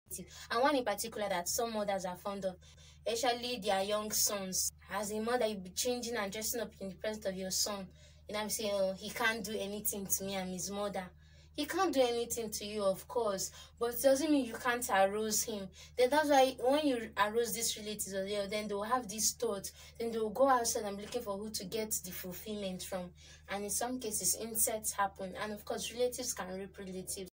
and one in particular that some mothers are fond of, especially their young sons. As a mother, you be changing and dressing up in the presence of your son. You know, I'm saying, oh, he can't do anything to me, I'm his mother. He can't do anything to you, of course, but it doesn't mean you can't arouse him. Then that's why when you arouse these relatives, then they will have this thought. Then they will go outside and be looking for who to get the fulfillment from. And in some cases, incest happen. And of course, relatives can rape relatives.